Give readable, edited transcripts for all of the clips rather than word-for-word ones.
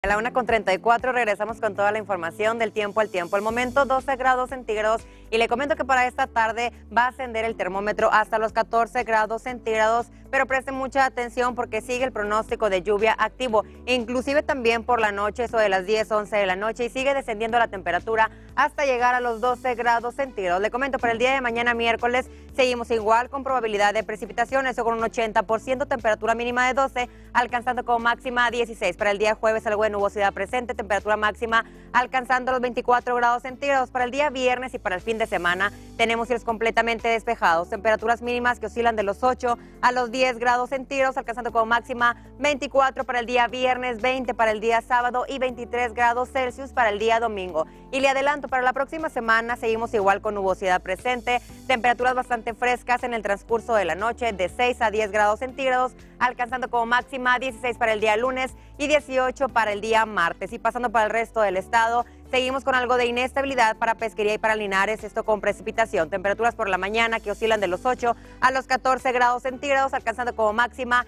A la 1:34 regresamos con toda la información del tiempo al tiempo. El momento 12 grados centígrados y le comento que para esta tarde va a ascender el termómetro hasta los 14 grados centígrados, pero presten mucha atención porque sigue el pronóstico de lluvia activo, inclusive también por la noche, eso de las 10, 11 de la noche, y sigue descendiendo la temperatura hasta llegar a los 12 grados centígrados. Le comento, para el día de mañana miércoles seguimos igual con probabilidad de precipitaciones, o con un 80%, temperatura mínima de 12, alcanzando como máxima 16. Para el día jueves algo de nubosidad presente, temperatura máxima alcanzando los 24 grados centígrados. Para el día viernes y para el fin de semana tenemos cielos completamente despejados, temperaturas mínimas que oscilan de los 8 a los 10 grados centígrados, alcanzando como máxima 24 para el día viernes, 20 para el día sábado y 23 grados Celsius para el día domingo. Y le adelanto, para la próxima semana seguimos igual con nubosidad presente, temperaturas bastante frescas en el transcurso de la noche, de 6 a 10 grados centígrados, alcanzando como máxima 16 para el día lunes y 18 para el día martes. Y pasando para el resto del estado, seguimos con algo de inestabilidad para Pesquería y para Linares, esto con precipitación. Temperaturas por la mañana que oscilan de los 8 a los 14 grados centígrados, alcanzando como máxima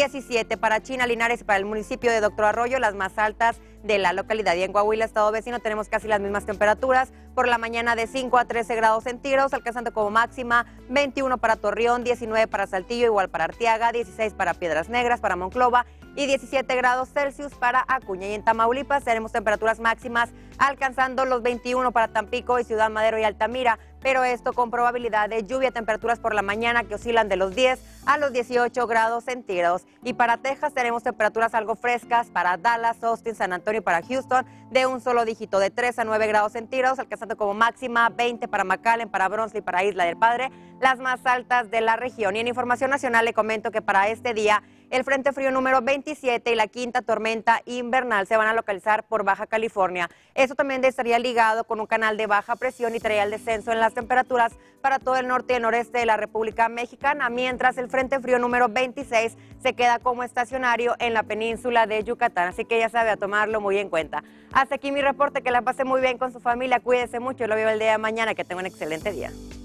17 para China, Linares y para el municipio de Doctor Arroyo, las más altas de la localidad. Y en Coahuila, estado vecino, tenemos casi las mismas temperaturas. Por la mañana de 5 a 13 grados centígrados, alcanzando como máxima 21 para Torreón, 19 para Saltillo, igual para Arteaga, 16 para Piedras Negras, para Monclova y 17 grados Celsius para Acuña. Y en Tamaulipas tenemos temperaturas máximas alcanzando los 21 para Tampico y Ciudad Madero y Altamira, pero esto con probabilidad de lluvia, temperaturas por la mañana que oscilan de los 10 a los 18 grados centígrados. Y para Texas tenemos temperaturas algo frescas para Dallas, Austin, San Antonio y para Houston, de un solo dígito, de 3 a 9 grados centígrados, alcanzando como máxima 20 para McAllen, para Bronzeville y para Isla del Padre, las más altas de la región. Y en información nacional le comento que para este día el Frente Frío número 27 y la quinta tormenta invernal se van a localizar por Baja California. Eso también estaría ligado con un canal de baja presión y traería el descenso en las temperaturas para todo el norte y el noreste de la República Mexicana, mientras el Frente Frío número 26 se queda como estacionario en la península de Yucatán. Así que ya sabe, a tomarlo muy en cuenta. Hasta aquí mi reporte, que la pase muy bien con su familia, cuídese mucho y lo veo el día de mañana, que tenga un excelente día.